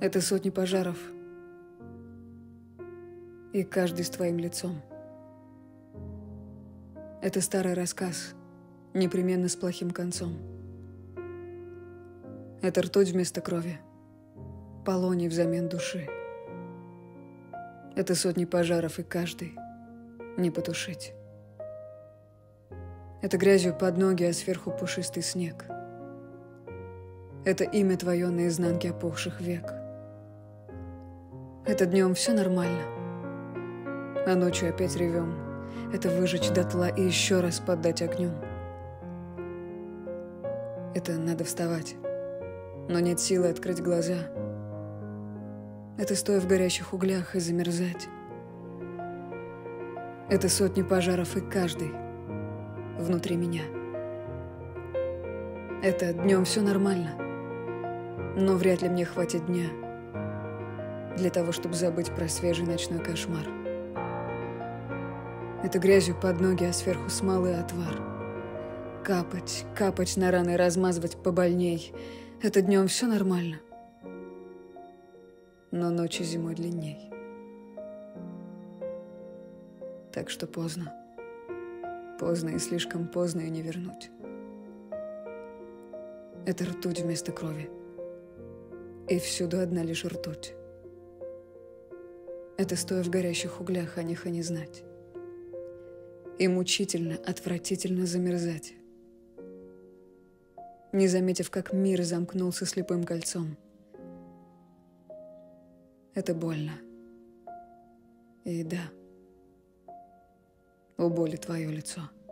Это сотни пожаров, и каждый с твоим лицом. Это старый рассказ, непременно с плохим концом. Это ртуть вместо крови, полоний взамен души. Это сотни пожаров, и каждый не потушить. Это грязью под ноги, а сверху пушистый снег. Это имя твое на изнанке опухших век. Это днем все нормально, а ночью опять ревем. Это выжечь дотла и еще раз поддать огнем. Это надо вставать, но нет силы открыть глаза. Это стоя в горящих углях и замерзать. Это сотни пожаров, и каждый внутри меня. Это днем все нормально, но вряд ли мне хватит дня для того, чтобы забыть про свежий ночной кошмар. Это грязью под ноги, а сверху смолы и отвар. Капать, капать на раны, размазывать побольней. Это днем все нормально, но ночи зимой длинней. Так что поздно. Поздно и слишком поздно и не вернуть. Это ртуть вместо крови. И всюду одна лишь ртуть. Это стоя в горящих углях, о них и не знать. И мучительно, отвратительно замерзать, не заметив, как мир замкнулся слепым кольцом. Это больно. И да, у боли твое лицо.